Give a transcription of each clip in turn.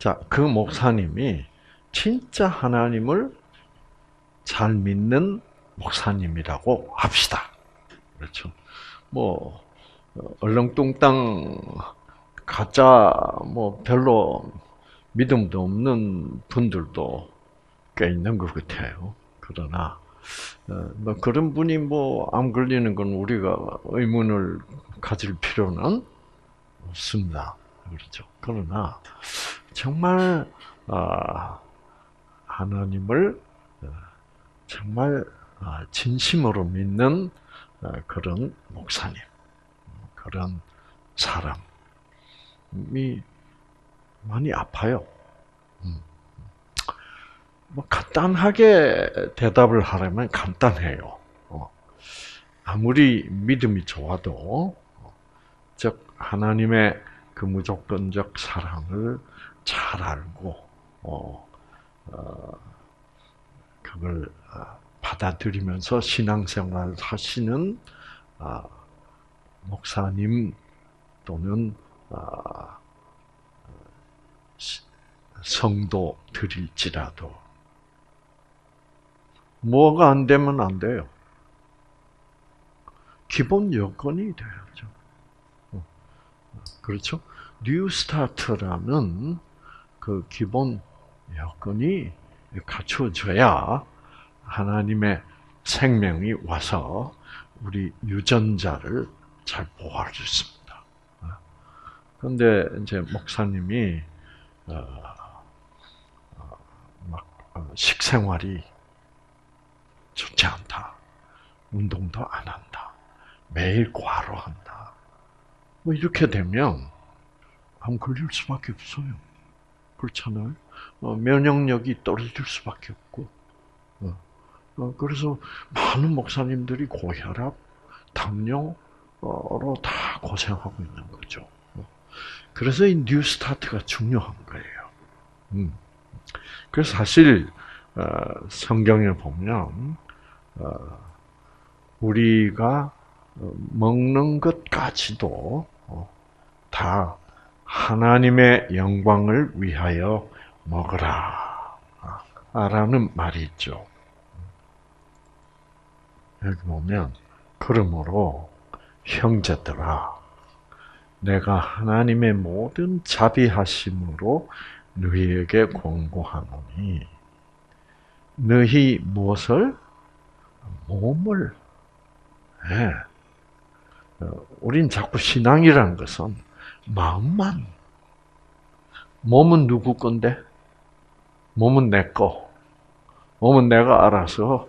자, 그 목사님이 진짜 하나님을 잘 믿는 목사님이라고 합시다. 그렇죠. 뭐 얼렁뚱땅 가짜 뭐 별로 믿음도 없는 분들도 꽤 있는 것 같아요. 그러나 뭐 그런 분이 뭐 암 걸리는 건 우리가 의문을 가질 필요는 없습니다. 그렇죠. 그러나 정말 하나님을 정말 진심으로 믿는 그런 목사님, 그런 사람이 많이 아파요. 뭐 간단하게 대답을 하려면 간단해요. 아무리 믿음이 좋아도 즉 하나님의 그 무조건적 사랑을 잘 알고 그걸 받아들이면서 신앙생활을 하시는 목사님 또는 성도들일지라도 뭐가 안 되면 안 돼요. 기본 여건이 돼야죠. 그렇죠? 뉴스타트라는 그 기본 여건이 갖춰져야 하나님의 생명이 와서 우리 유전자를 잘 보호할 수 있습니다. 그런데 이제 목사님이 식생활이 좋지 않다. 운동도 안 한다. 매일 과로한다. 뭐 이렇게 되면 암 걸릴 수밖에 없어요. 그렇잖아요. 면역력이 떨어질 수밖에 없고. 그래서 많은 목사님들이 고혈압, 당뇨로 다 고생하고 있는 거죠. 그래서 이 뉴스타트가 중요한 거예요. 그래서 사실 성경에 보면 우리가 먹는 것까지도 다 하나님의 영광을 위하여 먹으라 라는 말이 있죠. 여기 보면 그러므로 형제들아 내가 하나님의 모든 자비하심으로 너희에게 권고하노니 너희 무엇을? 몸을 우린 자꾸 신앙이라는 것은 마음만 몸은 누구 건데? 몸은 내 거. 몸은 내가 알아서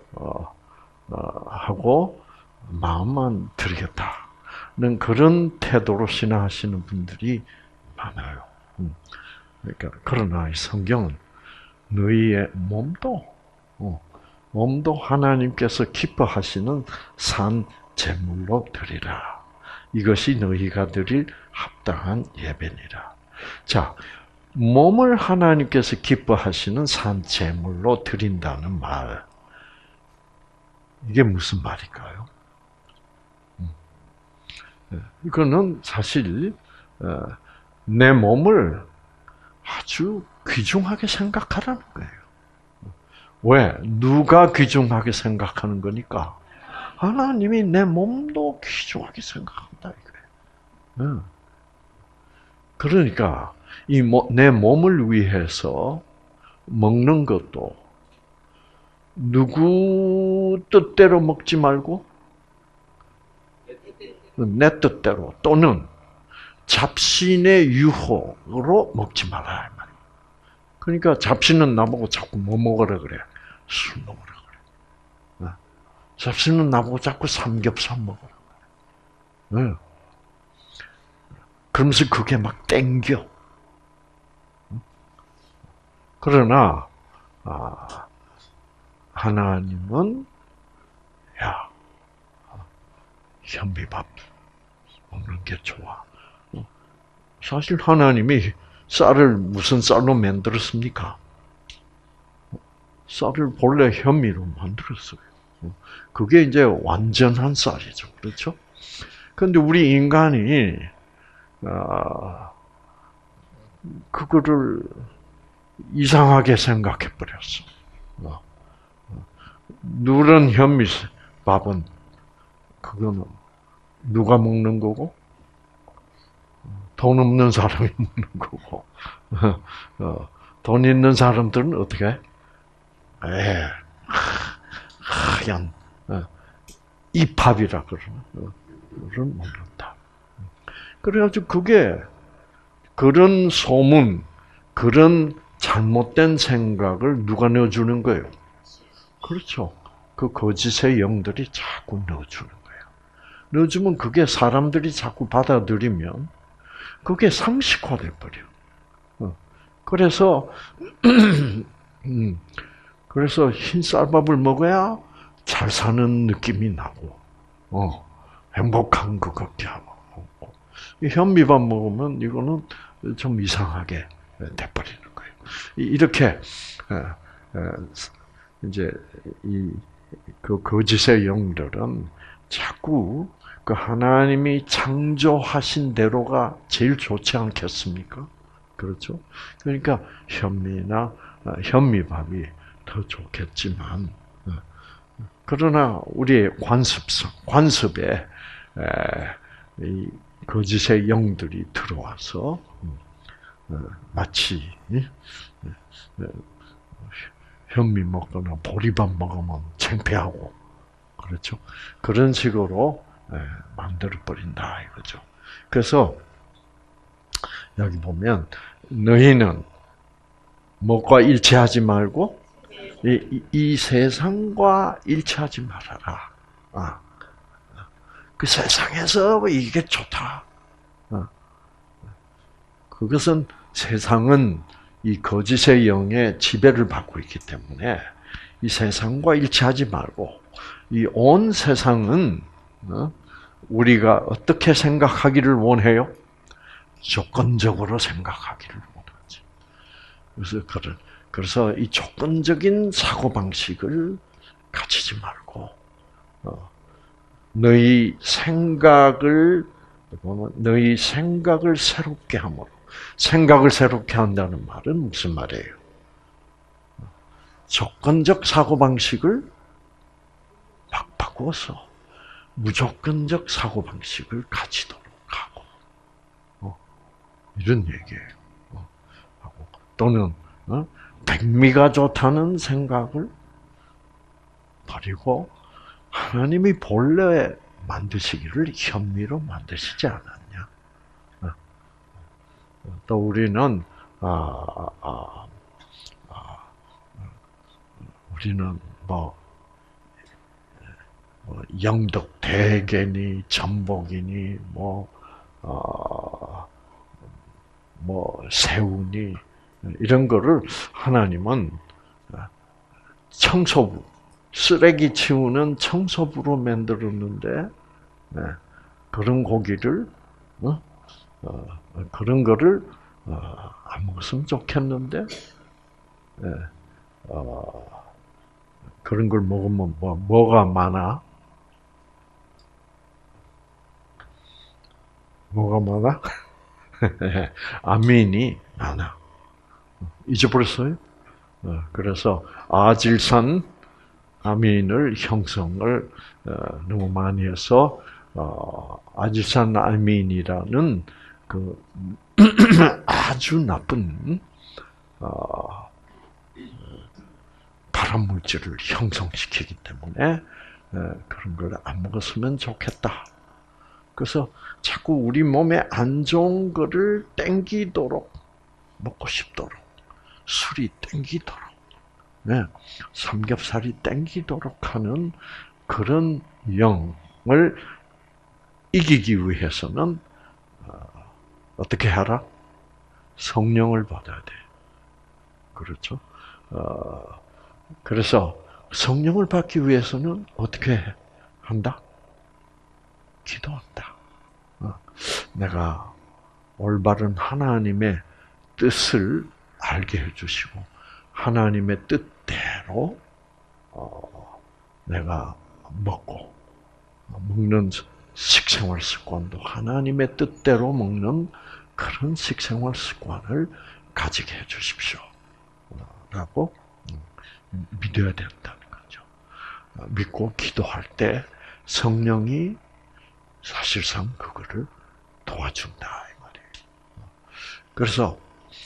하고 마음만 드리겠다는 그런 태도로 신앙하시는 분들이 많아요. 그러니까 그러나 이 성경은 너희의 몸도 하나님께서 기뻐하시는 산 제물로 드리라. 이것이 너희가 드릴 합당한 예배니라. 자, 몸을 하나님께서 기뻐하시는 산 제물로 드린다는 말. 이게 무슨 말일까요? 이거는 사실 내 몸을 아주 귀중하게 생각하라는 거예요. 왜? 누가 귀중하게 생각하는 거니까? 하나님이 내 몸도 귀중하게 생각한다 이거예요. 그러니까 내 몸을 위해서 먹는 것도 누구 뜻대로 먹지 말고 내 뜻대로 또는 잡신의 유혹으로 먹지 말아야 말이에요. 그러니까 잡신은 나보고 자꾸 뭐 먹으라 그래? 술 먹으라 그래. 잡신은 나보고 자꾸 삼겹살 먹으라 그래. 그러면서 그게 막 땡겨. 그러나 하나님은 야 현미밥 먹는 게 좋아. 사실 하나님이 쌀을 무슨 쌀로 만들었습니까? 쌀을 본래 현미로 만들었어요. 그게 이제 완전한 쌀이죠. 그렇죠? 그런데 우리 인간이 그거를 이상하게 생각해 버렸어. 누런 현미밥은 그거는 누가 먹는 거고 돈 없는 사람이 먹는 거고 돈 있는 사람들은 어떻게 해? 하얀 이팝이라 그러는 먹는다. 그래가지고 그게 그런 소문, 그런 잘못된 생각을 누가 넣어주는 거예요? 그렇죠. 그 거짓의 영들이 자꾸 넣어주는 거예요. 넣어주면 그게 사람들이 자꾸 받아들이면 그게 상식화돼 버려. 그래서 그래서 흰 쌀밥을 먹어야 잘 사는 느낌이 나고, 행복한 것 같게 하고. 이 현미밥 먹으면 이거는 좀 이상하게 돼버리는 거예요. 이렇게 이제 그 거짓의 영들은 자꾸 그 하나님이 창조하신 대로가 제일 좋지 않겠습니까? 그렇죠? 그러니까 현미밥이 더 좋겠지만, 그러나 우리의 관습에 이 거짓의 영들이 들어와서 마치 현미 먹거나 보리밥 먹으면 창피하고, 그렇죠? 그런 식으로 만들어 버린다 이거죠. 그래서 여기 보면 너희는 뭐가 일치하지 말고 이 세상과 일치하지 말아라. 그 세상에서 이게 좋다. 그것은 세상은 이 거짓의 영의 지배를 받고 있기 때문에 이 세상과 일치하지 말고 이 온 세상은 우리가 어떻게 생각하기를 원해요? 조건적으로 생각하기를 원하지. 그래서 이 조건적인 사고 방식을 가지지 말고 너희 생각을 새롭게 함으로. 생각을 새롭게 한다는 말은 무슨 말이에요? 조건적 사고 방식을 바꾸어서 무조건적 사고 방식을 가지도록 하고 이런 얘기예요. 또는 백미가 좋다는 생각을 버리고 하나님이 본래 만드시기를 현미로 만드시지 않았냐? 또 우리는 우리는 영덕 대게니 전복이니 새우니 이런 거를 하나님은 청소부, 쓰레기 치우는 청소부로 만들었는데 그런 고기를 그런 거를 안 먹었으면 좋겠는데 그런 걸 먹으면 뭐가 많아? 뭐가 많아? 아민이 많아. 잊어버렸어요? 그래서 아질산 아민을 형성을 너무 많이 해서 아질산 아민이라는 그 아주 나쁜 발암 물질을 형성시키기 때문에 그런 걸 안 먹었으면 좋겠다. 그래서 자꾸 우리 몸에 안 좋은 거를 땡기도록 먹고 싶도록 술이 땡기도록 삼겹살이 땡기도록 하는 그런 영을 이기기 위해서는 어떻게 하라? 성령을 받아야 돼. 그렇죠? 그래서 성령을 받기 위해서는 어떻게 한다? 기도한다. 내가 올바른 하나님의 뜻을 알게 해주시고 하나님의 뜻대로 내가 먹는 식생활 습관도 하나님의 뜻대로 먹는 그런 식생활 습관을 가지게 해주십시오. 라고 믿어야 된다는 거죠. 믿고 기도할 때 성령이 사실상 그거를 도와준다 이 말이에요. 그래서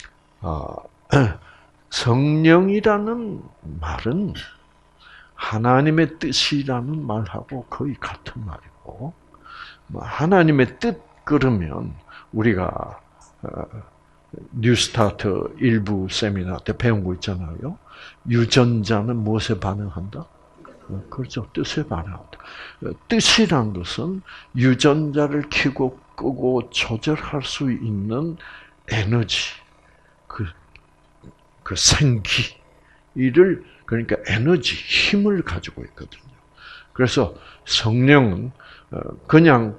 성령이라는 말은 하나님의 뜻이라는 말하고 거의 같은 말이고, 하나님의 뜻 그러면 우리가 뉴스타트 일부 세미나 때 배운 거 있잖아요. 유전자는 무엇에 반응한다? 그렇죠. 뜻에 반응한다. 뜻이란 것은 유전자를 켜고 끄고 조절할 수 있는 에너지, 그 생기를, 그러니까 에너지, 힘을 가지고 있거든요. 그래서 성령은 그냥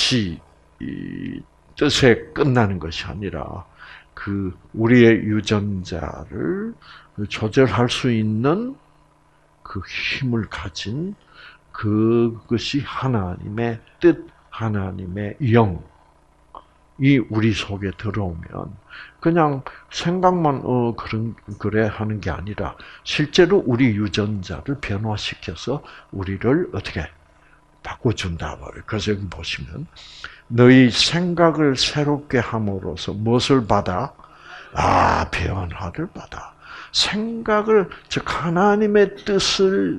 뜻에 끝나는 것이 아니라 우리의 유전자를 조절할 수 있는 그 힘을 가진 그것이 하나님의 뜻, 하나님의 영이 우리 속에 들어오면 그냥 생각만 그래 하는 게 아니라 실제로 우리 유전자를 변화시켜서 우리를 어떻게 바꿔준다 말이에요. 그래서 여기 보시면 너희 생각을 새롭게 함으로써 무엇을 받아? 변화를 받아. 생각을, 즉 하나님의 뜻을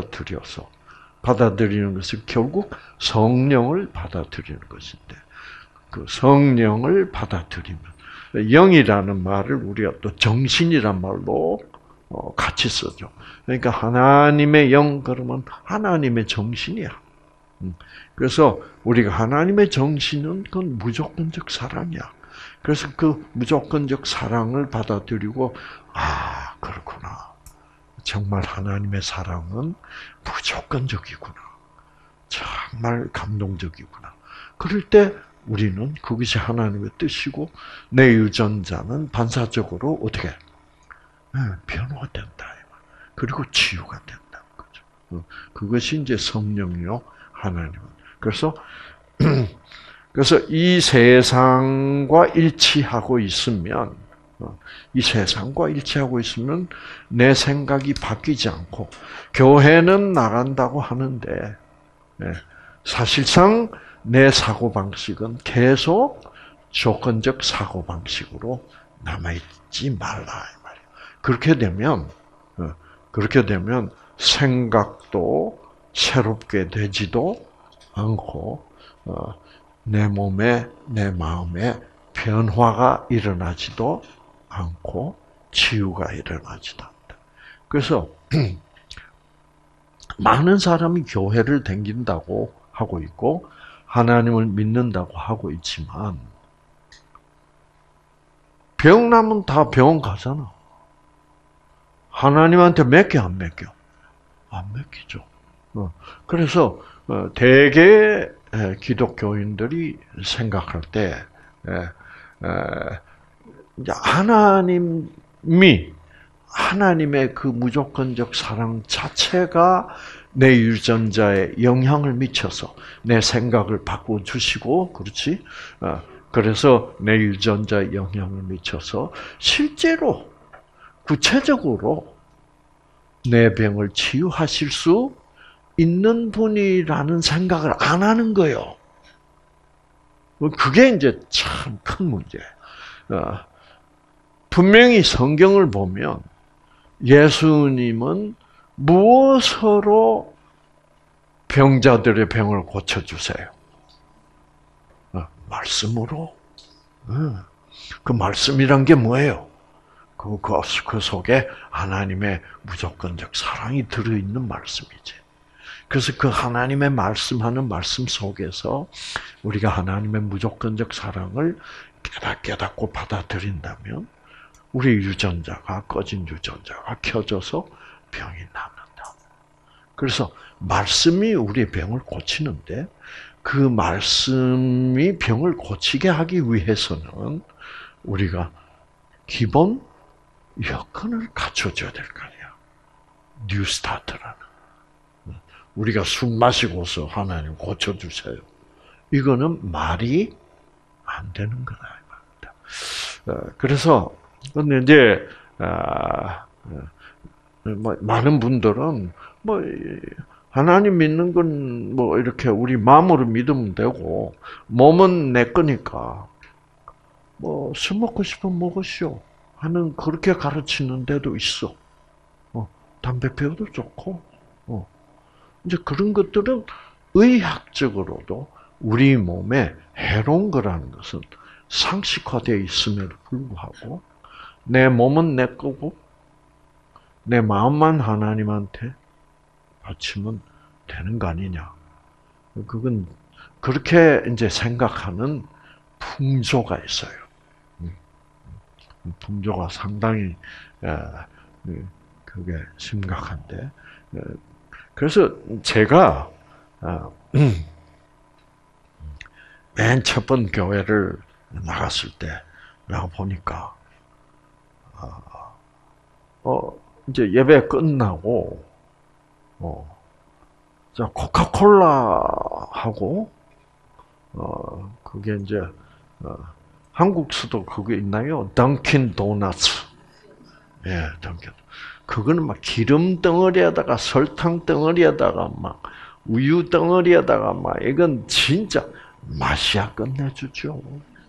받아들이는 것은 결국 성령을 받아들이는 것인데, 그 성령을 받아들이면 영이라는 말을 우리가 또 정신이란 말로 같이 쓰죠. 그러니까 하나님의 영 그러면 하나님의 정신이야. 그래서 우리가 하나님의 정신은 그건 무조건적 사랑이야. 그래서 그 무조건적 사랑을 받아들이고 그렇구나. 정말 하나님의 사랑은 무조건적이구나. 정말 감동적이구나. 그럴 때 우리는 그것이 하나님의 뜻이고 내 유전자는 반사적으로 어떻게 변화된다. 그리고 치유가 된다는 거죠. 그것이 이제 성령이요 하나님은. 그래서 이 세상과 일치하고 있으면 내 생각이 바뀌지 않고 교회는 나간다고 하는데 사실상 내 사고방식은 계속 조건적 사고방식으로 남아있지 말라 이 말이에요. 그렇게 되면 생각도 새롭게 되지도 않고 내 몸에 내 마음에 변화가 일어나지도 않고 치유가 일어나지도 않다. 그래서 많은 사람이 교회를 다닌다고 하고 있고 하나님을 믿는다고 하고 있지만 병 나면 다 병원 가잖아. 하나님한테 맡겨 안 맡겨? 안 맡기죠. 그래서 대개 기독교인들이 생각할 때 하나님의 그 무조건적 사랑 자체가 내 유전자에 영향을 미쳐서 내 생각을 바꿔주시고, 그렇지? 그래서 내 유전자에 영향을 미쳐서 실제로 구체적으로 내 병을 치유하실 수 있는 분이라는 생각을 안 하는 거예요. 그게 이제 참 큰 문제예요. 분명히 성경을 보면 예수님은 무엇으로 병자들의 병을 고쳐주세요? 말씀으로. 그 말씀이란 게 뭐예요? 그 속에 하나님의 무조건적 사랑이 들어있는 말씀이지. 그래서 그 하나님의 말씀하는 말씀 속에서 우리가 하나님의 무조건적 사랑을 깨닫고 받아들인다면 우리 유전자가, 꺼진 유전자가 켜져서 병이 낫는다. 그래서 말씀이 우리의 병을 고치는데 그 말씀이 병을 고치게 하기 위해서는 우리가 기본 여건을 갖춰줘야 될 거 아니야. 뉴스타트라는. 우리가 술 마시고서 하나님 고쳐주세요. 이거는 말이 안 되는 거다. 그래서 근데 이제 뭐 많은 분들은 뭐 하나님 믿는 건 뭐 이렇게 우리 마음으로 믿으면 되고 몸은 내 거니까 뭐 술 먹고 싶으면 먹으시오 하는 그렇게 가르치는 데도 있어. 담배 피워도 좋고. 이제 그런 것들은 의학적으로도 우리 몸에 해로운 거라는 것은 상식화되어 있음에도 불구하고 내 몸은 내 거고 내 마음만 하나님한테 바치면 되는 거 아니냐. 그건 그렇게 이제 생각하는 풍조가 있어요. 풍조가 상당히 그게 심각한데. 그래서 제가 맨 첫 번 교회를 나갔을 때 나가 보니까 이제 예배 끝나고 자 코카콜라하고 그게 이제 한국서도 그게 있나요? 던킨 도너츠. 예, 던킨. 그거는 막 기름 덩어리에다가 설탕 덩어리에다가 막 우유 덩어리에다가 막 이건 진짜 맛이야 끝내주죠.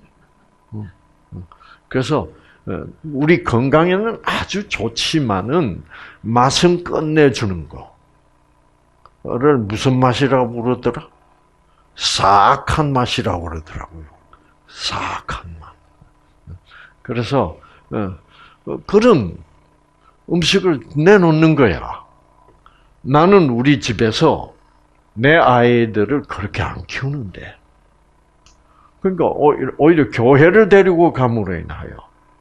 그래서 우리 건강에는 아주 좋지만은 맛은 끝내주는 거를 무슨 맛이라고 부르더라? 사악한 맛이라고 그러더라고요. 사악한 맛. 그래서 그런 음식을 내놓는 거야. 나는 우리 집에서 내 아이들을 그렇게 안 키우는데. 그러니까 오히려 교회를 데리고 감으로 인하여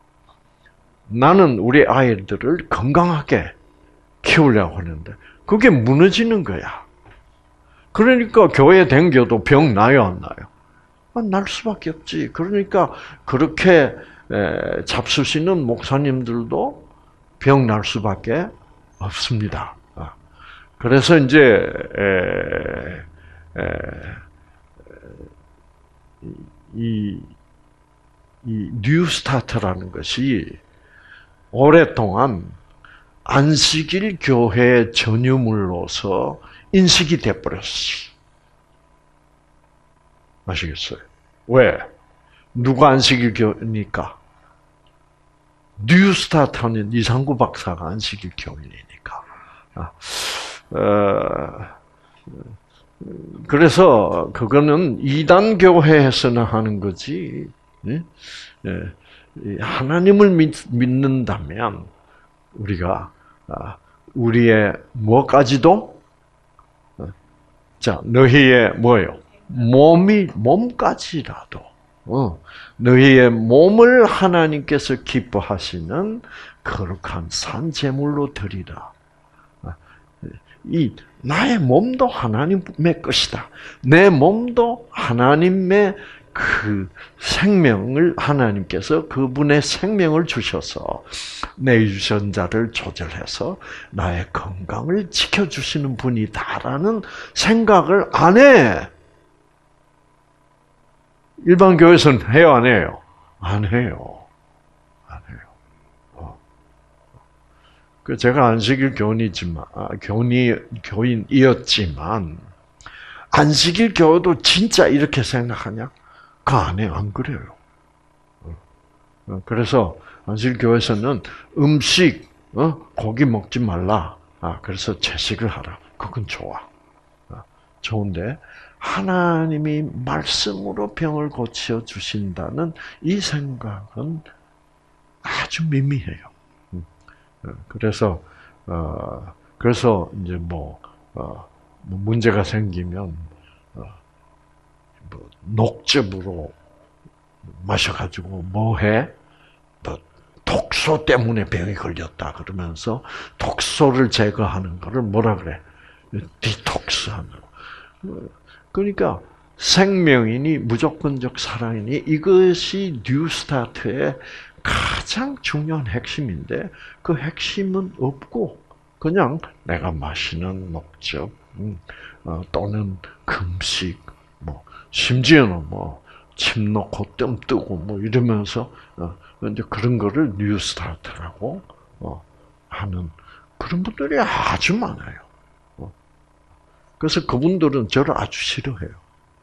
나는 우리 아이들을 건강하게 키우려고 하는데 그게 무너지는 거야. 그러니까 교회 댕겨도 병 나요, 안 나요? 날 수밖에 없지. 그러니까 그렇게 잡수시는 목사님들도 병 날 수밖에 없습니다. 그래서 이제 이 뉴스타트라는 것이 오랫동안 안식일 교회 전유물로서 인식이 돼버렸어. 아시겠어요? 왜? 누가 안식일 교회니까? 뉴스타트는 이상구 박사가 안식일 교인이니까. 그래서 그거는 이단 교회에서는 하는 거지. 하나님을 믿는다면 우리가 우리의 뭐까지도 자 너희의 뭐요? 몸까지라도 너희의 몸을 하나님께서 기뻐하시는 거룩한 산 제물로 드리라. 이 나의 몸도 하나님의 것이다. 내 몸도 하나님의 그 생명을 하나님께서 그분의 생명을 주셔서 내 유전자를 조절해서 나의 건강을 지켜주시는 분이다라는 생각을 안 해. 일반 교회에서는 해요, 안 해요? 안 해요. 안 해요. 제가 안식일 교인이었지만, 안식일 교회도 진짜 이렇게 생각하냐? 그 안 해요. 안 그래요. 그래서 안식일 교회에서는 음식, 고기 먹지 말라. 그래서 채식을 하라. 그건 좋아. 좋은데, 하나님이 말씀으로 병을 고쳐 주신다는 이 생각은 아주 미미해요. 그래서 이제 문제가 생기면 녹즙으로 마셔가지고 뭐해? 독소 때문에 병이 걸렸다 그러면서 독소를 제거하는 거를 뭐라 그래? 디톡스하는. 그러니까 생명이니 무조건적 사랑이니 이것이 뉴스타트의 가장 중요한 핵심인데 그 핵심은 없고 그냥 내가 마시는 녹즙 또는 금식 심지어는 침 놓고 뜸 뜨고 이러면서 이제 그런 거를 뉴스타트라고 하는 그런 분들이 아주 많아요. 그래서 그분들은 저를 아주 싫어해요.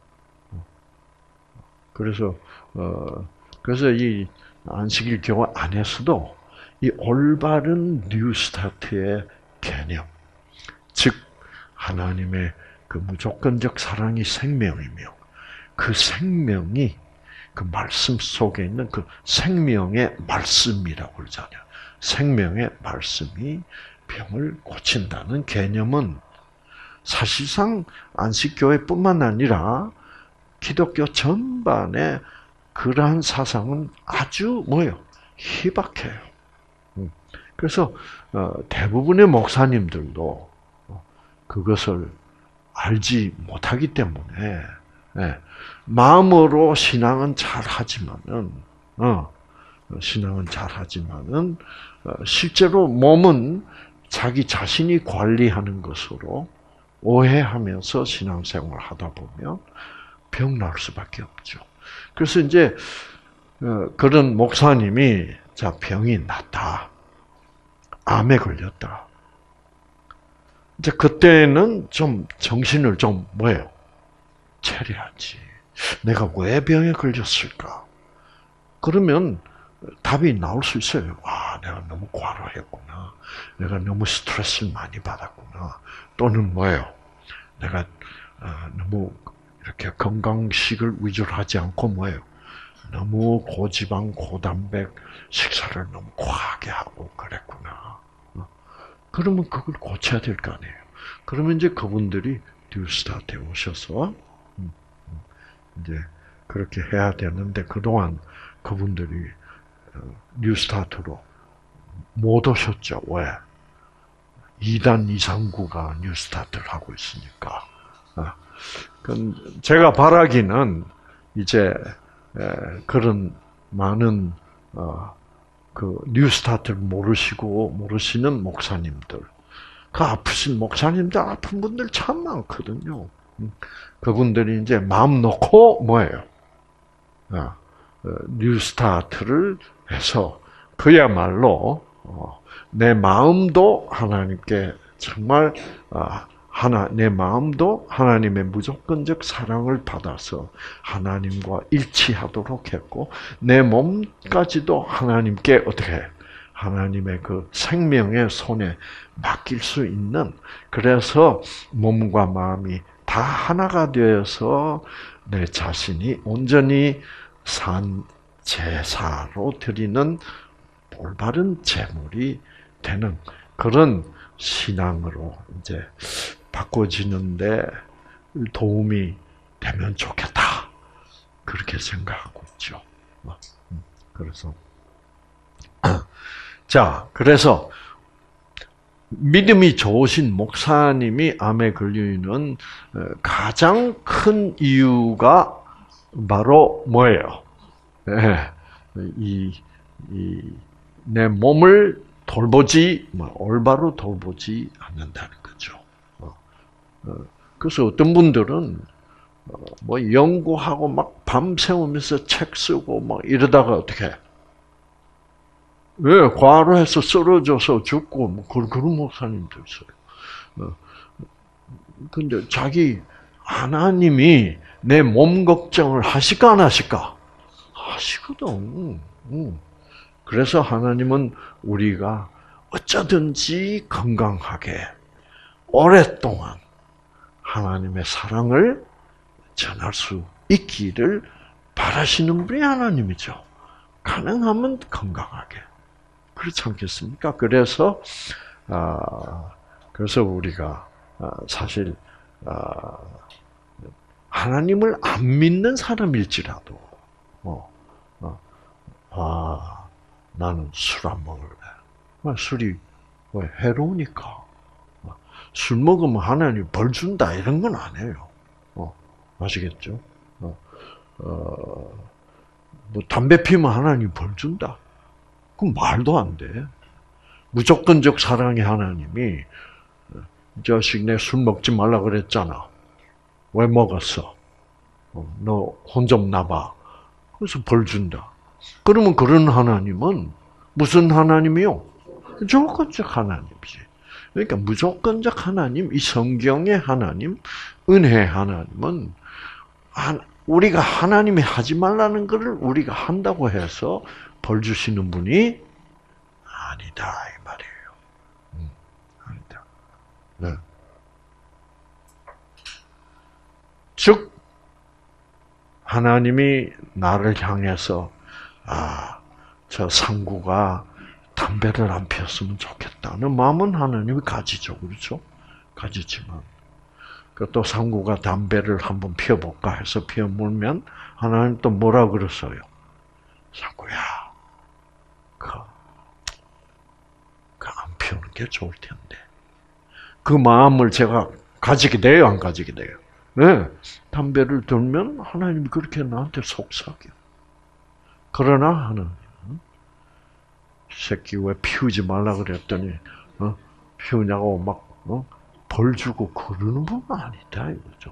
그래서 이 안식일 교회 안에서도 이 올바른 뉴스타트의 개념, 즉 하나님의 그 무조건적 사랑이 생명이며 그 생명이 그 말씀 속에 있는 그 생명의 말씀이라고 그러잖아요. 생명의 말씀이 병을 고친다는 개념은 사실상 안식교회뿐만 아니라 기독교 전반에 그러한 사상은 아주 희박해요. 그래서 대부분의 목사님들도 그것을 알지 못하기 때문에 마음으로 신앙은 잘하지만은 실제로 몸은 자기 자신이 관리하는 것으로 오해하면서 신앙생활을 하다 보면 병 날 수밖에 없죠. 그래서 이제 그런 목사님이 자 병이 났다, 암에 걸렸다. 이제 그때는 좀 정신을 차려야지. 내가 왜 병에 걸렸을까? 그러면 답이 나올 수 있어요. 아, 내가 너무 과로했구나. 내가 너무 스트레스를 많이 받았구나. 또는 내가 너무 이렇게 건강식을 위주로 하지 않고 너무 고지방, 고단백 식사를 너무 과하게 하고 그랬구나. 그러면 그걸 고쳐야 될 거 아니에요. 그러면 이제 그분들이 뉴스타트에 오셔서 이제 그렇게 해야 되는데 그동안 그분들이 뉴스타트로 못 오셨죠. 왜? 2단 이상구가 뉴스타트를 하고 있으니까. 제가 바라기는 이제 그런 많은 그 뉴스타트를 모르시는 목사님들, 그 아프신 목사님들, 아픈 분들 참 많거든요. 그분들이 이제 마음 놓고 뉴스타트를 해서 그야말로 내 마음도 하나님께 정말 내 마음도 하나님의 무조건적 사랑을 받아서 하나님과 일치하도록 했고 내 몸까지도 하나님께 하나님의 그 생명의 손에 맡길 수 있는, 그래서 몸과 마음이 다 하나가 되어서 내 자신이 온전히 산 제사로 드리는 올바른 제물이 되는 그런 신앙으로 이제 바꿔지는데 도움이 되면 좋겠다. 그렇게 생각하고 있죠. 그래서 그래서 믿음이 좋으신 목사님이 암에 걸리는 가장 큰 이유가 바로 뭐예요? 내 몸을 올바로 돌보지 않는다는 거죠. 그래서 어떤 분들은 연구하고 막 밤새우면서 책 쓰고 이러다가 어떻게? 왜 과로해서 쓰러져서 죽고 그런 목사님도 있어요. 근데 하나님이 내 몸 걱정을 하실까 안 하실까? 하시거든. 그래서 하나님은 우리가 어쩌든지 건강하게 오랫동안 하나님의 사랑을 전할 수 있기를 바라시는 분이 하나님이죠. 가능하면 건강하게. 그렇지 않겠습니까? 그래서 우리가 사실 하나님을 안 믿는 사람일지라도 나는 술 안 먹을래. 술이 해로우니까. 술 먹으면 하나님 벌 준다 이런 건 아니에요. 아시겠죠? 담배 피우면 하나님 벌 준다. 그건 말도 안 돼. 무조건적 사랑의 하나님이 이 자식 내 술 먹지 말라 그랬잖아. 왜 먹었어? 너 혼 좀 나봐. 그래서 벌 준다. 그러면 그런 하나님은 무슨 하나님이요? 조건적 하나님이지. 그러니까 무조건적 하나님, 이 성경의 하나님, 은혜의 하나님은 우리가 하나님이 하지 말라는 것을 우리가 한다고 해서 벌 주시는 분이 아니다 이 말이에요. 아니다. 네. 즉 하나님이 나를 향해서 저 상구가 담배를 안 피웠으면 좋겠다는 마음은 하나님이 가지죠, 그렇죠? 가지지만 또 상구가 담배를 한번 피워볼까 해서 피워물면 하나님 또 뭐라 그랬어요? 상구야, 안 피우는 게 좋을 텐데. 그 마음을 제가 가지게 돼요, 안 가지게 돼요? 네, 담배를 들면 하나님이 그렇게 나한테 속삭여. 그러나 하나님은 새끼 왜 피우지 말라 그랬더니 피우냐고 막 벌 주고 그러는 분 아니다 이거죠.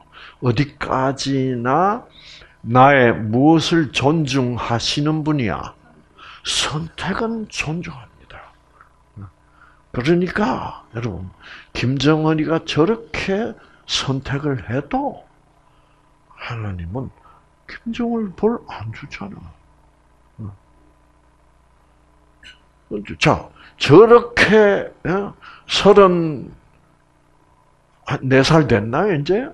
어디까지나 나의 무엇을 존중하시는 분이야. 선택은 존중합니다. 그러니까 여러분 김정은이가 저렇게 선택을 해도 하나님은 김정은을 벌 안 주잖아. 자, 저렇게 34살 됐나요, 이제?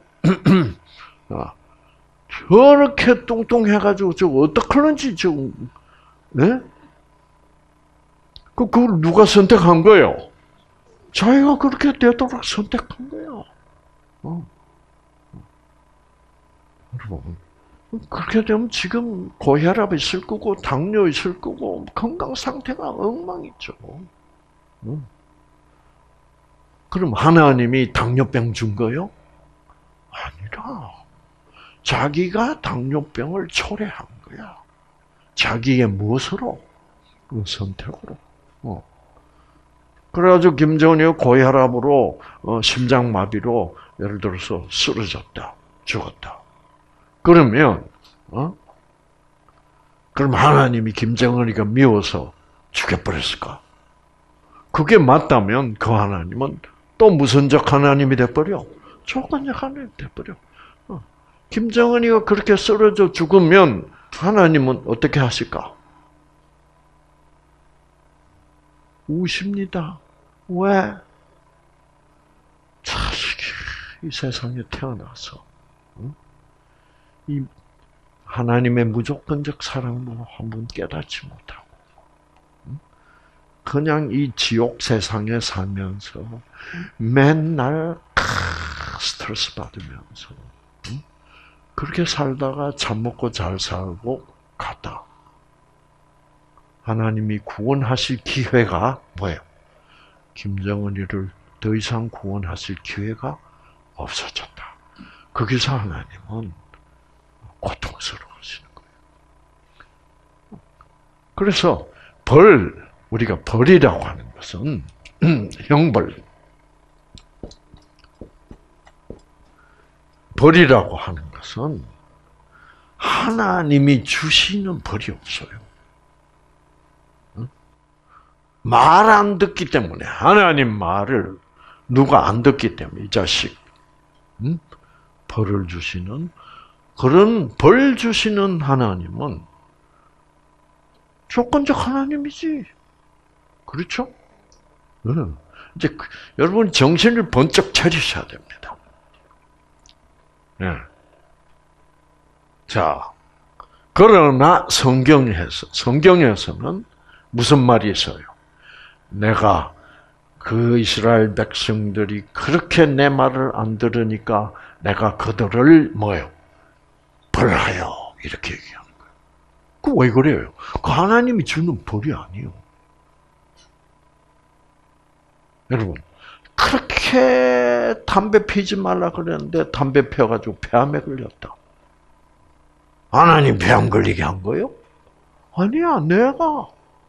저렇게 뚱뚱해가지고 저거 어떡하는지 지금, 네? 그걸 누가 선택한 거예요? 자기가 그렇게 되도록 선택한 거예요. 여러분, 그렇게 되면 지금 고혈압 있을 거고, 당뇨 있을 거고, 건강 상태가 엉망이죠. 그럼 하나님이 당뇨병 준 거요? 아니라 자기가 당뇨병을 초래한 거야. 자기의 무엇으로? 그 선택으로. 그래가지고 김정은이 고혈압으로 심장마비로 예를 들어서 쓰러졌다, 죽었다. 그러면 그럼 하나님이 김정은이가 미워서 죽여버렸을까? 그게 맞다면 그 하나님은 또 무선적 하나님이 돼버려. 조건적 하나님이 돼버려. 김정은이가 그렇게 쓰러져 죽으면 하나님은 어떻게 하실까? 우십니다. 왜? 자식이 이 세상에 태어나서 이 하나님의 무조건적 사랑도 한번 깨닫지 못하고 그냥 이 지옥 세상에 살면서 맨날 스트레스 받으면서 그렇게 살다가 잠 먹고 잘 살고 갔다. 하나님이 구원하실 기회가 뭐예요? 김정은이를 더 이상 구원하실 기회가 없어졌다. 거기서 하나님은 고통스러워하시는 거예요. 그래서 우리가 벌이라고 하는 것은 형벌. 벌이라고 하는 것은 하나님이 주시는 벌이 없어요. 말 안 듣기 때문에 하나님 말을 누가 안 듣기 때문에 이 자식 벌을 주시는 그런 벌 주시는 하나님은 조건적 하나님이지. 그렇죠? 이제 여러분 정신을 번쩍 차리셔야 됩니다. 네. 자, 그러나 성경에서는 무슨 말이 있어요? 내가 그 이스라엘 백성들이 그렇게 내 말을 안 들으니까 내가 그들을 뭐예요? 벌하여 이렇게 얘기하는 거예요. 그 왜 그래요? 그 하나님이 주는 벌이 아니에요. 여러분, 그렇게 담배 피지 말라 그랬는데 담배 피워가지고 폐암에 걸렸다. 하나님 폐암 걸리게 한 거예요? 아니야, 내가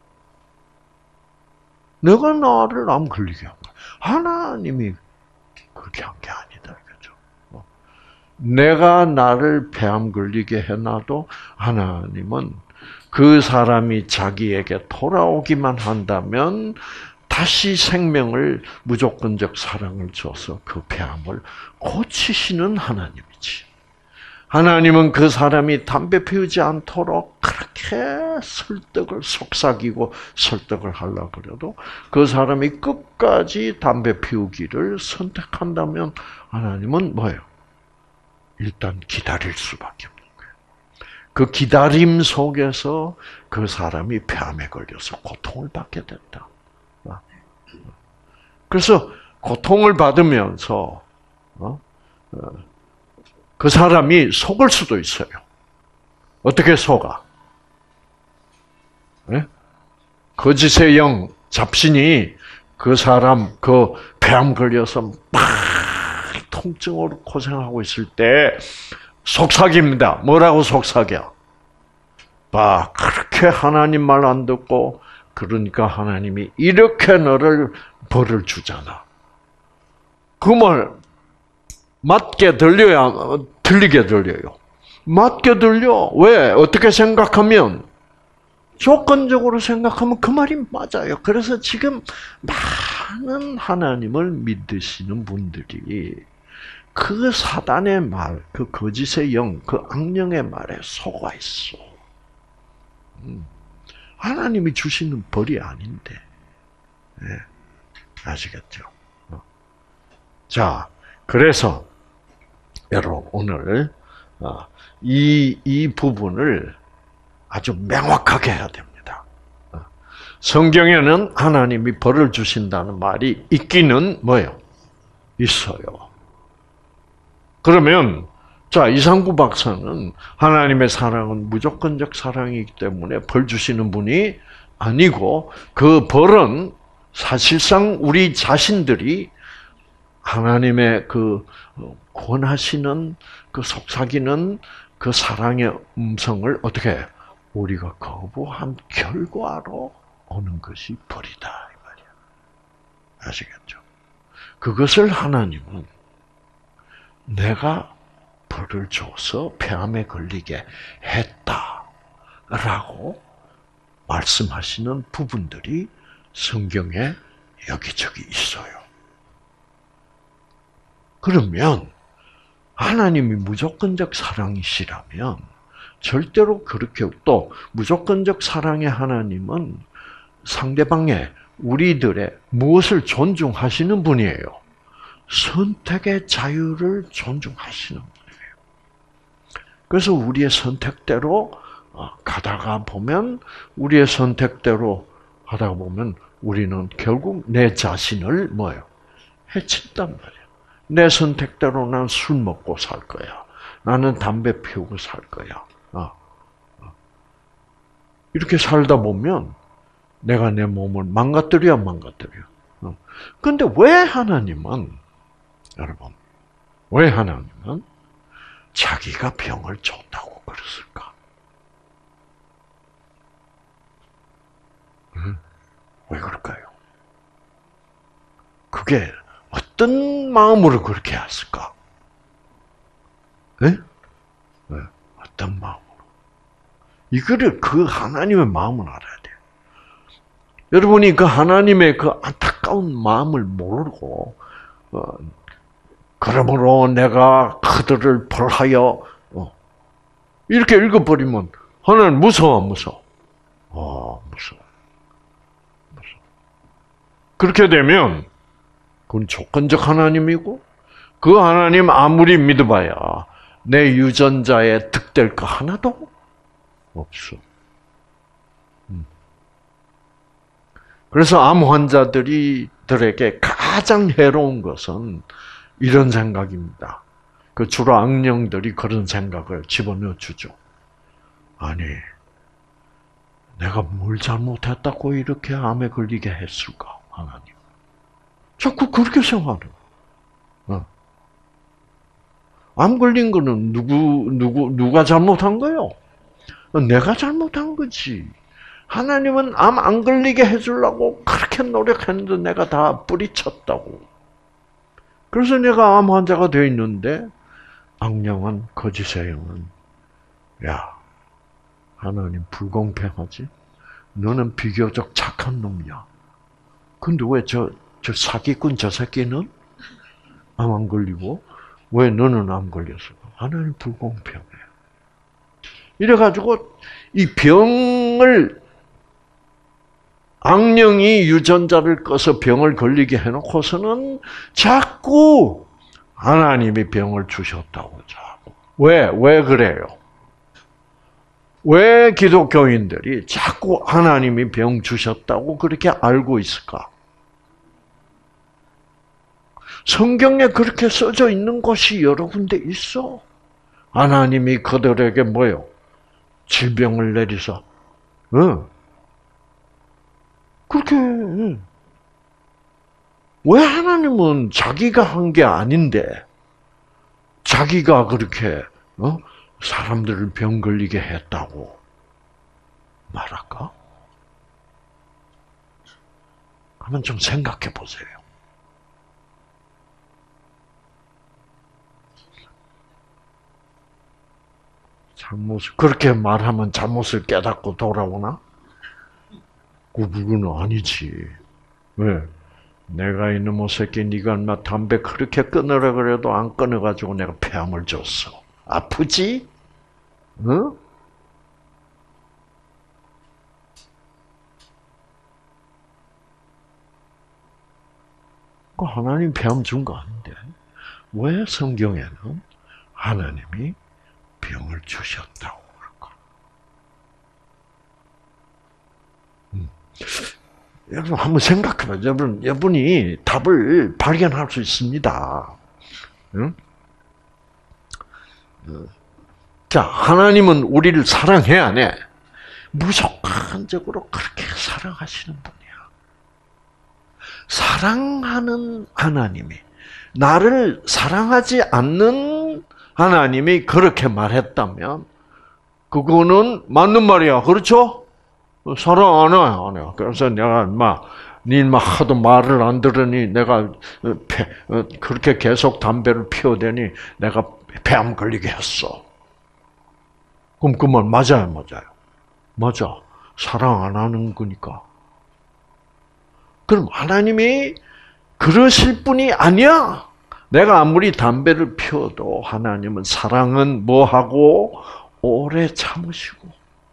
나를 암 걸리게 한 거야. 하나님이 그렇게 한 게 아니다. 그죠? 내가 나를 폐암 걸리게 해놔도 하나님은 그 사람이 자기에게 돌아오기만 한다면 다시 생명을 무조건적 사랑을 줘서 그 폐암을 고치시는 하나님이지. 하나님은 그 사람이 담배 피우지 않도록 그렇게 속삭이고 설득을 하려고 그래도 그 사람이 끝까지 담배 피우기를 선택한다면 하나님은 뭐예요? 일단 기다릴 수밖에 없는 거예요. 그 기다림 속에서 그 사람이 폐암에 걸려서 고통을 받게 됐다. 그래서 고통을 받으면서 그 사람이 속을 수도 있어요. 어떻게 속아? 네? 거짓의 영, 잡신이 그 사람 그 폐암 걸려서 막 통증으로 고생하고 있을 때 속삭입니다. 뭐라고 속삭여? 봐, 그렇게 하나님 말 안 듣고 그러니까 하나님이 이렇게 너를 벌을 주잖아. 그 말 맞게 들려야 틀리게 들려요. 맞게 들려. 왜? 어떻게 생각하면 조건적으로 생각하면 그 말이 맞아요. 그래서 지금 많은 하나님을 믿으시는 분들이 그 사단의 말, 그 거짓의 영, 그 악령의 말에 속아 있어. 하나님이 주시는 벌이 아닌데. 네. 아시겠죠? 자, 그래서 여러분 오늘 이 부분을 아주 명확하게 해야 됩니다. 성경에는 하나님이 벌을 주신다는 말이 있기는 뭐예요? 있어요. 그러면 자, 이상구 박사는 하나님의 사랑은 무조건적 사랑이기 때문에 벌 주시는 분이 아니고 그 벌은 사실상 우리 자신들이 하나님의 그 권하시는 그 속삭이는 그 사랑의 음성을 어떻게 우리가 거부한 결과로 오는 것이 벌이다 이 말이야. 아시겠죠? 그것을 하나님은 내가 벌을 줘서 폐암에 걸리게 했다라고 말씀하시는 부분들이 성경에 여기저기 있어요. 그러면 하나님이 무조건적 사랑이시라면 절대로 그렇게 또 무조건적 사랑의 하나님은 상대방의 우리들의 무엇을 존중하시는 분이에요? 선택의 자유를 존중하시는 분이에요. 그래서 우리의 선택대로 가다가 보면 우리의 선택대로 하다가 보면 우리는 결국 내 자신을 뭐예요? 해친단 말이에요. 내 선택대로 난 술 먹고 살 거야. 나는 담배 피우고 살 거야. 이렇게 살다 보면 내가 내 몸을 망가뜨려. 그런데 왜 하나님은 여러분 왜 하나님은 자기가 병을 줬다고 그랬을까? 왜 그럴까요? 그게 어떤 마음으로 그렇게 했을까? 네? 네. 어떤 마음으로? 이거를 그 하나님의 마음을 알아야 돼요. 여러분이 그 하나님의 그 안타까운 마음을 모르고 그러므로 내가 그들을 벌하여 이렇게 읽어버리면 하나님 무서워. 무서워. 그렇게 되면 그건 조건적 하나님이고 그 하나님 아무리 믿어봐야 내 유전자에 득될 거 하나도 없어. 그래서 암 환자들에게 가장 해로운 것은 이런 생각입니다. 그 주로 악령들이 그런 생각을 집어넣어 주죠. 아니, 내가 뭘 잘못했다고 이렇게 암에 걸리게 했을까, 하나님? 자꾸 그렇게 생각하는. 암 걸린 거는 누가 잘못한 거요? 내가 잘못한 거지. 하나님은 암 안 걸리게 해주려고 그렇게 노력했는데 내가 다 뿌리쳤다고. 그래서 내가 암 환자가 되어 있는데 악령은 거짓의 영은 야 하나님 불공평하지? 너는 비교적 착한 놈이야. 근데 왜 저 사기꾼 저 새끼는 암 안 걸리고 왜 너는 암 걸렸어? 하나님 불공평해. 이래가지고 이 병을 악령이 유전자를 꺼서 병을 걸리게 해놓고서는 자꾸 하나님이 병을 주셨다고 자꾸. 왜 그래요? 왜 기독교인들이 자꾸 하나님이 병 주셨다고 그렇게 알고 있을까? 성경에 그렇게 써져 있는 곳이 여러 군데 있어. 하나님이 그들에게 뭐요? 질병을 내리사. 그렇게. 왜 하나님은 자기가 한 게 아닌데, 자기가 그렇게, 사람들을 병 걸리게 했다고 말할까? 한번 좀 생각해 보세요. 그렇게 말하면 잘못을 깨닫고 돌아오나? 그건 아니지. 왜? 내가 이놈의 새끼, 네가 인마 담배 그렇게 끊으라 그래도 안 끊어가지고 내가 폐암을 줬어. 아프지? 응? 하나님 폐암 준 거 아닌데. 왜 성경에는 하나님이 병을 주셨다고 그럴까? 여러분 한번 생각해봐요. 여러분이 답을 발견할 수 있습니다. 응? 자, 하나님은 우리를 사랑해, 안 해? 무조건적으로 그렇게 사랑하시는 분이야. 사랑하는 하나님이, 나를 사랑하지 않는 하나님이 그렇게 말했다면, 그거는 맞는 말이야. 그렇죠? 사랑 안 해. 그래서 내가 네 하도 말을 안 들으니 내가 그렇게 계속 담배를 피우더니 내가 폐암 걸리게 했어. 그럼 그 말 맞아요? 맞아. 사랑 안 하는 거니까. 그럼 하나님이 그러실 분이 아니야. 내가 아무리 담배를 피워도 하나님은 사랑은 뭐하고 오래 참으시고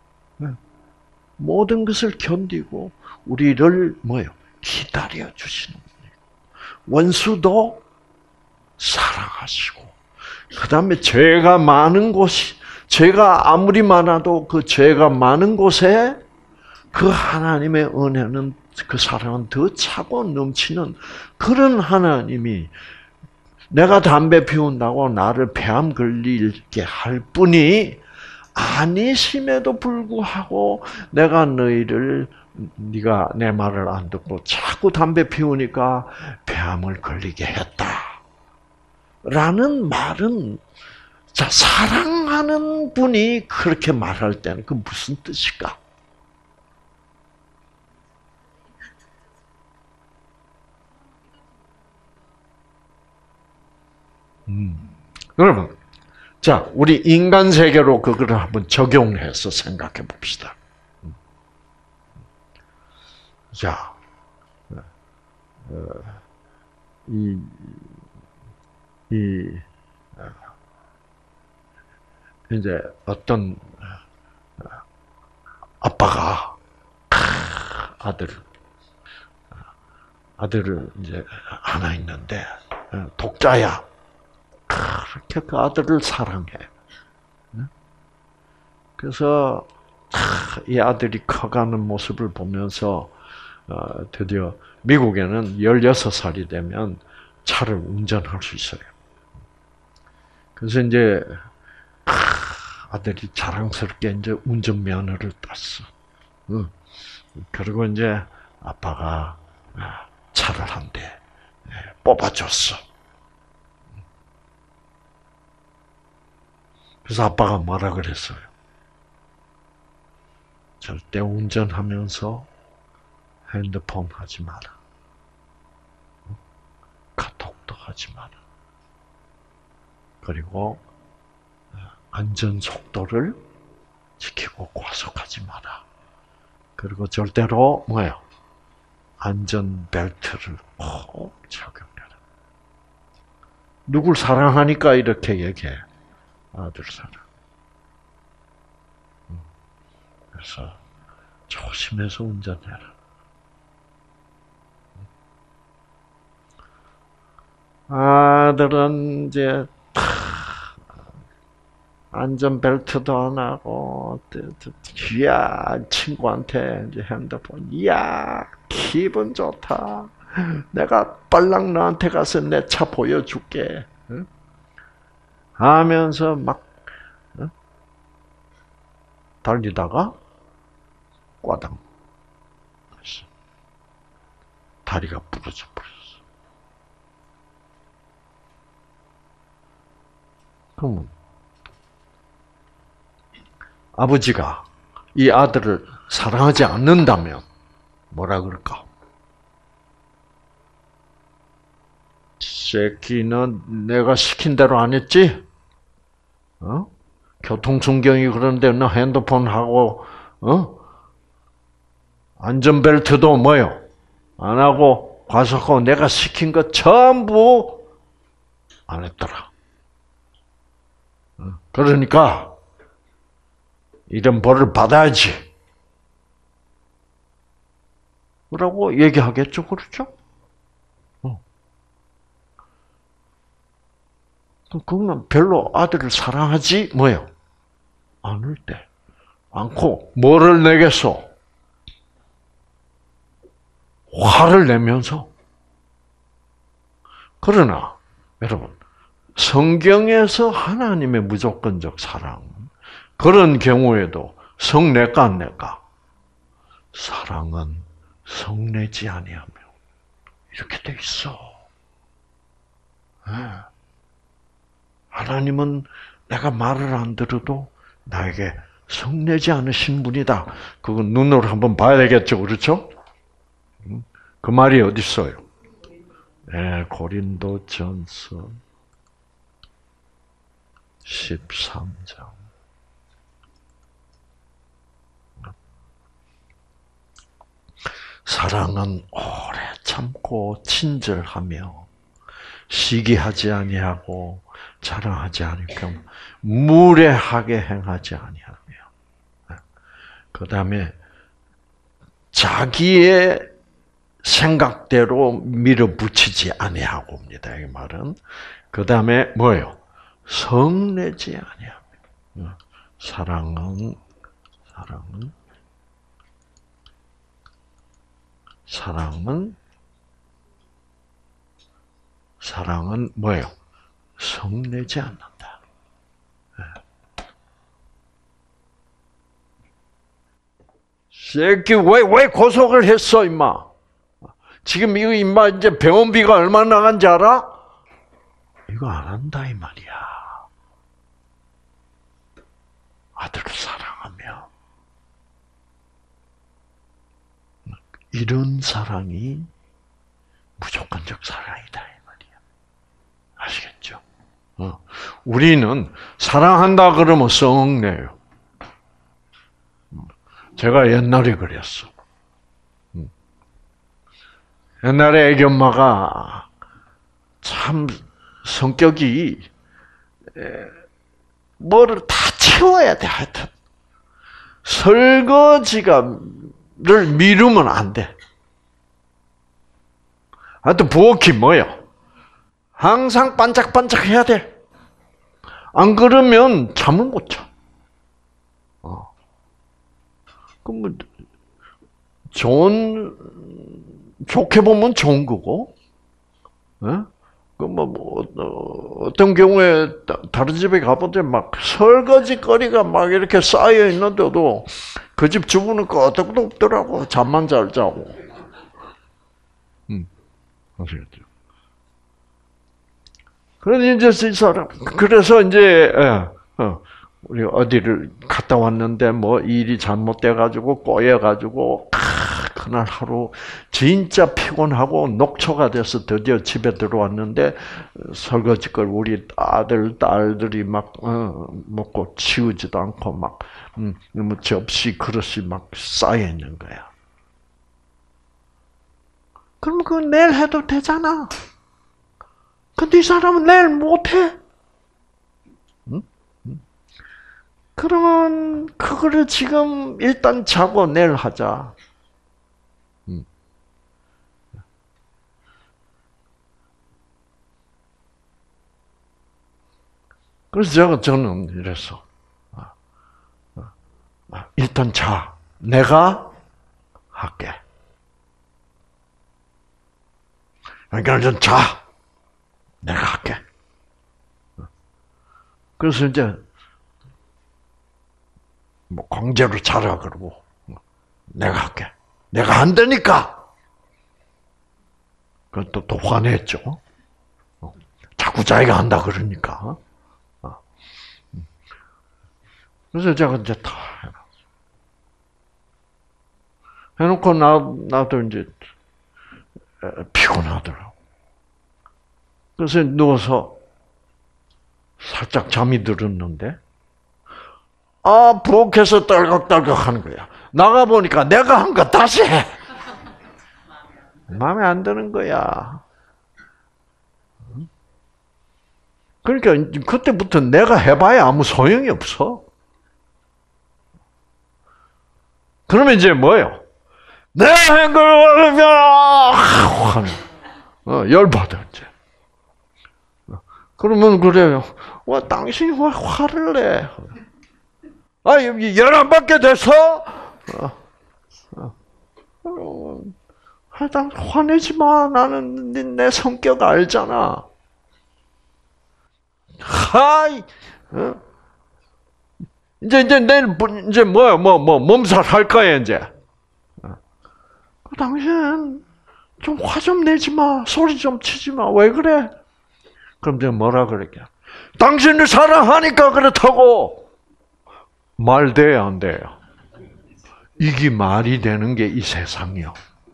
모든 것을 견디고 우리를 기다려 주시는 분이에요. 원수도 사랑하시고 그다음에 죄가 아무리 많아도 그 죄가 많은 곳에 그 하나님의 은혜는, 그 사랑은 더 차고 넘치는 그런 하나님이 내가 담배 피운다고 나를 폐암 걸리게 할 뿐이 아니심에도 불구하고 내가 네가 내 말을 안 듣고 자꾸 담배 피우니까 폐암을 걸리게 했다. 라는 말은 자, 사랑하는 분이 그렇게 말할 때는 그 무슨 뜻일까? 여러분, 자, 우리 인간 세계로 그걸 한번 적용해서 생각해 봅시다. 자, 이제 어떤 아빠가 아들을 이제 하나 있는데 독자야. 그렇게 그 아들을 사랑해. 그래서 이 아들이 커가는 모습을 보면서 드디어 미국에는 16살이 되면 차를 운전할 수 있어요. 그래서 이제 아들이 자랑스럽게 이제 운전면허를 땄어. 그리고 이제 아빠가 차를 한 대 뽑아줬어. 그래서 아빠가 뭐라 그랬어요? 절대 운전하면서 핸드폰 하지 마라. 카톡도 하지 마라. 그리고 안전 속도를 지키고 과속하지 마라. 그리고 절대로 안전벨트를 꼭 착용해라. 누굴 사랑하니까 이렇게 얘기해. 아들 사랑. 그래서 조심해서 운전해라. 아들은 이제 안전벨트도 안 하고, 야, 친구한테 이제 핸드폰, 야, 기분 좋다. 내가 빨랑 너한테 가서 내 차 보여줄게. 응? 하면서 막, 응? 달리다가, 꽈당. 다리가 부러져 버렸어. 그러면, 아버지가 이 아들을 사랑하지 않는다면 뭐라 그럴까? 새끼는 내가 시킨 대로 안 했지? 교통순경이 그런데 너 핸드폰 하고, 안전벨트도 뭐요? 안 하고 과속하고 내가 시킨 거 전부 안 했더라. 그러니까 이런 벌을 받아야지. 라고 얘기하겠죠. 그렇죠? 그러면 별로 아들을 사랑하지 뭐요? 않을 때. 않고 뭐를 내겠어? 화를 내면서. 그러나 여러분, 성경에서 하나님의 무조건적 사랑, 그런 경우에도 성내까 안 내까? 사랑은 성내지 아니하며 이렇게 돼 있어. 하나님은 내가 말을 안 들어도 나에게 성내지 않으신 분이다. 그건 눈으로 한번 봐야 되겠죠, 그렇죠? 그 말이 어디 있어요? 네, 고린도전서 13장. 사랑은 오래 참고 친절하며 시기하지 아니하고 자랑하지 않으며 무례하게 행하지 아니하며 그다음에 자기의 생각대로 밀어붙이지 아니하고입니다. 이 말은 그다음에 뭐예요? 성내지 아니하며 사랑은 뭐예요? 성내지 않는다. 새끼 왜 고속을 했어 임마? 지금 이거 임마 이제 병원비가 얼마 나간지 알아? 이거 안 한다 이 말이야. 아들을 사랑하며 이런 사랑이 무조건적 사랑이다 이 말이야. 아시겠죠? 우리는 사랑한다 그러면 썩내요. 제가 옛날에 그랬어. 옛날에 애기 엄마가 참 성격이 뭐를 다 채워야 돼. 하여튼 설거지를 미루면 안 돼. 하여튼 부엌이 뭐야? 항상 반짝반짝 해야 돼. 안 그러면 잠을 못 자. 그럼 뭐 좋게 보면 좋은 거고, 어떤 경우에 다른 집에 가보자 막 설거지거리가 막 이렇게 쌓여 있는데도 그 집 주부는 끄떡도 없더라고. 잠만 잘 자고. 아시겠죠? 그래서 이제 우리 어디를 갔다 왔는데 뭐 일이 잘못돼가지고 꼬여가지고 그날 하루 진짜 피곤하고 녹초가 돼서 드디어 집에 들어왔는데 설거지걸 우리 딸들이 막 먹고 치우지도 않고 막 접시 그릇이 막 쌓여 있는 거야. 그럼 그거 내일 해도 되잖아. 근데 이 사람은 내일 못해. 응? 그러면 그거를 지금 일단 자고 내일 하자. 그래서 저는 이랬어. 일단 자. 내가 할게. 그러니까 좀 자. 내가 할게. 그래서 이제 뭐 강제로 자라 그러고 내가 할게. 내가 안 되니까. 그것도 또 화냈죠. 자꾸 자기가 한다 그러니까. 그래서 제가 이제 다 해놓고 나도 이제 피곤하더라고. 그래서 누워서 살짝 잠이 들었는데, 부엌에서 떨걱떨걱 하는 거야. 나가보니까 내가 한 거 다시 해. 마음에 안 드는 거야. 그러니까 그때부터 내가 해봐야 아무 소용이 없어. 그러면 이제 뭐예요? 내가 한 걸 하는 열받아 이제. 그러면 그래요. 와, 당신이 왜 화를 내? 여기 열 안 받게 돼서? 일단 화내지 마. 나는 내 성격 알잖아. 하이, 이제 내일 이제 뭐야, 몸살 할 거야 이제. 당신 좀 화 좀 내지 마. 소리 좀 치지 마. 왜 그래? 그럼 내가 뭐라 그랬냐? 당신을 사랑하니까 그렇다고. 말 돼요, 안 돼요? 이게 말이 되는 게 이 세상이요.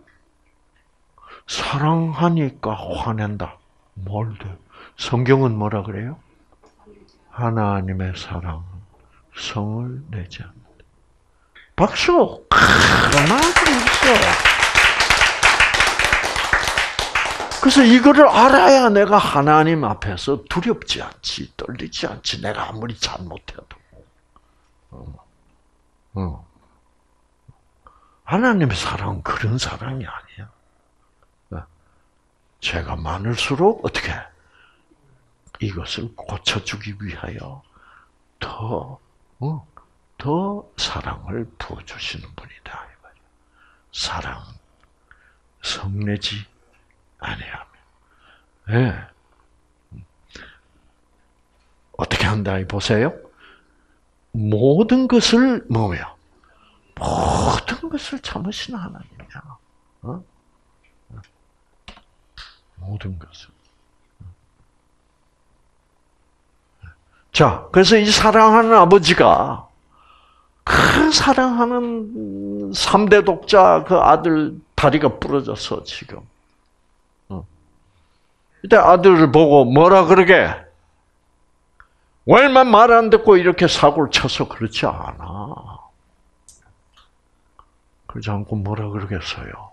사랑하니까 화낸다. 말 돼. 성경은 뭐라 그래요? 하나님의 사랑, 성을 내지 않는다. 박수! 얼마나 그랬어. 그래서 이거를 알아야 내가 하나님 앞에서 두렵지 않지, 떨리지 않지, 내가 아무리 잘못해도. 하나님의 사랑은 그런 사랑이 아니야. 죄가 많을수록 어떻게 이것을 고쳐주기 위하여 더 사랑을 부어주시는 분이다. 사랑, 성내지 아니하면. 네. 어떻게 한다 보세요. 모든 것을 뭐예요? 모든 것을 참으시는 하나님이야. 모든 것을. 자, 그래서 이 사랑하는 아버지가 그 사랑하는 3대 독자 그 아들 다리가 부러졌어, 지금. 이때 아들을 보고 뭐라 그러게? 얼마 말 안 듣고 이렇게 사고를 쳐서 그렇지 않아. 그러지 않고 뭐라 그러겠어요?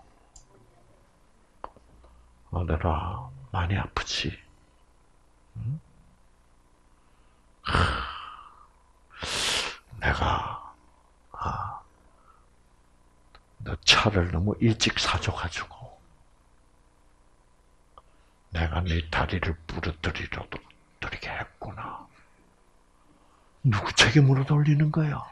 아들아, 많이 아프지? 응? 내가 너 차를 너무 일찍 사줘가지고 내가 네 다리를 부러뜨리려도 들게 했구나. 누구 책임으로 돌리는 거야?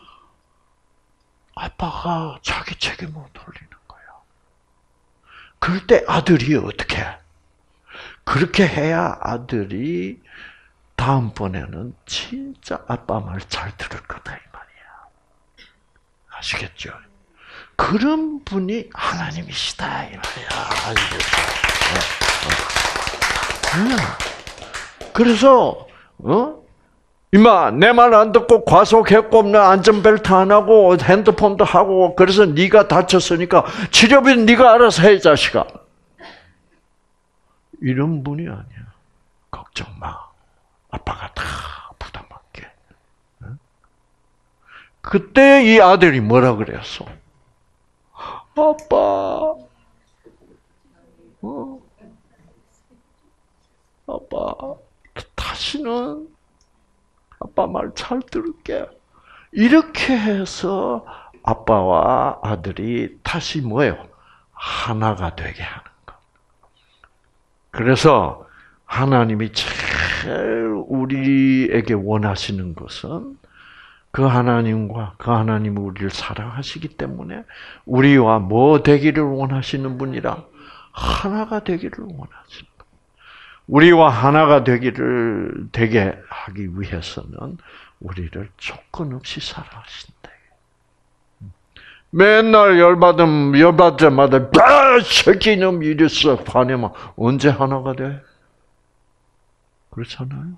아빠가 자기 책임으로 돌리는 거야. 그럴 때 아들이 어떻게 해? 그렇게 해야 아들이 다음번에는 진짜 아빠 말 잘 들을 거다 이 말이야. 아시겠죠? 그런 분이 하나님이시다 이 말이야. 그래서 이마 내 말 안 듣고 과속했고 나 안전벨트 안 하고 핸드폰도 하고 그래서 네가 다쳤으니까 치료비는 네가 알아서 해, 자식아. 이런 분이 아니야. 걱정 마. 아빠가 다 부담할게. 그때 이 아들이 뭐라 그랬어? 아빠, 어? 아빠, 다시는 아빠 말 잘 들을게. 이렇게 해서 아빠와 아들이 다시 뭐예요? 하나가 되게 하는 것. 그래서 하나님이 제일 우리에게 원하시는 것은 그 하나님과 그 하나님이 우리를 사랑하시기 때문에 우리와 뭐 되기를 원하시는 분이라? 하나가 되기를 원하시는 분. 우리와 하나가 되게 하기 위해서는 우리를 조건 없이 사랑하신다. 맨날 열받을 때마다 새끼놈 이랬어 화내면 언제 하나가 돼? 그렇잖아요.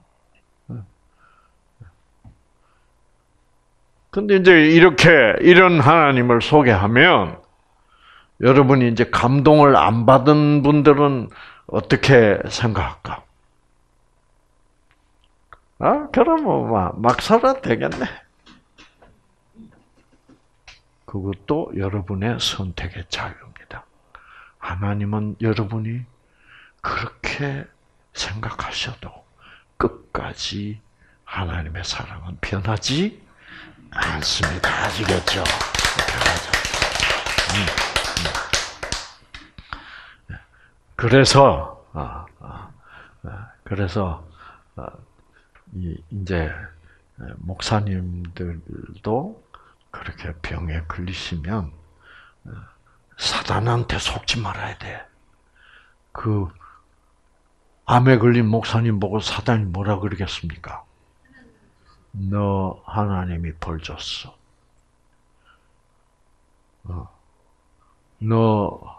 근데 이제 이런 하나님을 소개하면 여러분이 이제 감동을 안 받은 분들은 어떻게 생각할까? 그러면 막 살아도 되겠네. 그것도 여러분의 선택의 자유입니다. 하나님은 여러분이 그렇게 생각하셔도 끝까지 하나님의 사랑은 변하지 않습니다. 아시겠죠? 그래서 이제 목사님들도 그렇게 병에 걸리시면 사단한테 속지 말아야 돼. 그 암에 걸린 목사님 보고 사단이 뭐라 그러겠습니까? 너 하나님이 벌 줬어. 너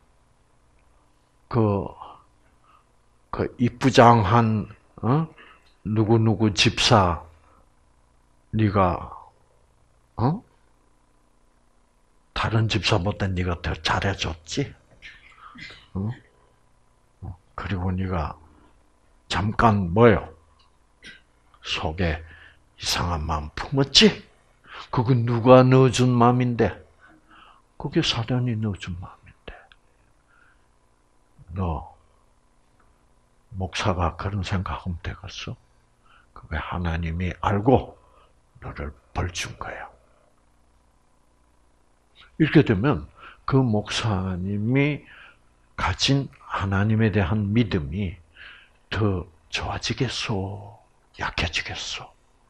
그 이쁘장한 누구 집사 네가 다른 집사보다 네가 더 잘해줬지? 그리고 네가 잠깐 뭐요? 속에 이상한 마음 품었지? 그건 누가 넣어준 마음인데? 그게 사단이 넣어준 마음인데. 너 목사가 그런 생각하면 되겠어? 그게 하나님이 알고 너를 벌 준 거야. 이렇게 되면 그 목사님이 가진 하나님에 대한 믿음이 더 좋아지겠소? 약해지겠소?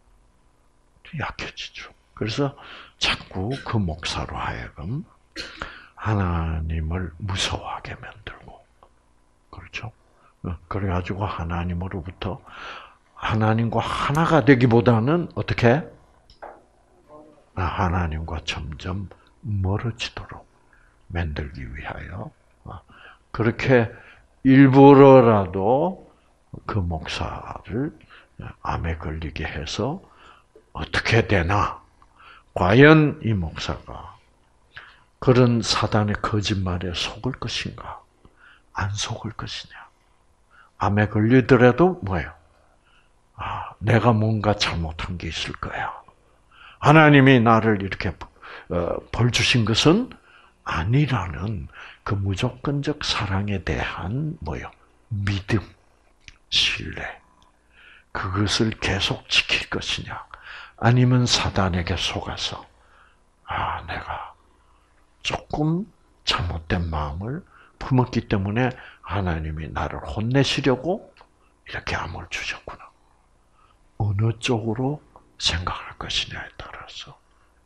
약해지죠. 그래서 자꾸 그 목사로 하여금 하나님을 무서워하게 만들고, 그렇죠? 그래가지고 하나님으로부터 하나님과 하나가 되기보다는 어떻게? 하나님과 점점 멀어지도록 만들기 위하여 그렇게 일부러라도 그 목사를 암에 걸리게 해서 어떻게 되나? 과연 이 목사가 그런 사단의 거짓말에 속을 것인가? 안 속을 것이냐? 암에 걸리더라도 뭐예요? 내가 뭔가 잘못한 게 있을 거야. 하나님이 나를 이렇게 벌 주신 것은 아니라는 그 무조건적 사랑에 대한 뭐요? 믿음, 신뢰. 그것을 계속 지킬 것이냐? 아니면 사단에게 속아서 내가 조금 잘못된 마음을 품었기 때문에 하나님이 나를 혼내시려고 이렇게 암을 주셨구나. 어느 쪽으로 생각할 것이냐에 따라서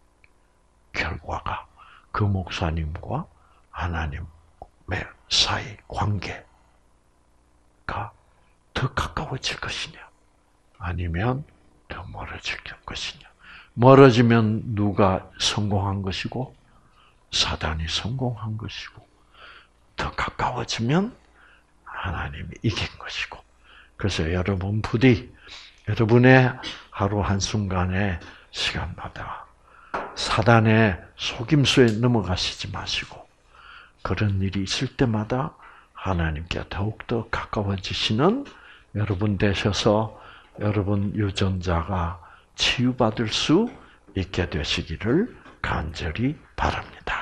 결과가 그 목사님과 하나님의 사이 관계가 더 가까워질 것이냐, 아니면 더 멀어질 것이냐. 멀어지면 누가 성공한 것이고 사단이 성공한 것이고, 더 가까워지면 하나님이 이긴 것이고. 그래서 여러분 부디 여러분의 하루 한순간의 시간마다 사단의 속임수에 넘어가시지 마시고, 그런 일이 있을 때마다 하나님께 더욱더 가까워지시는 여러분 되셔서 여러분 유전자가 치유받을 수 있게 되시기를 간절히 바랍니다.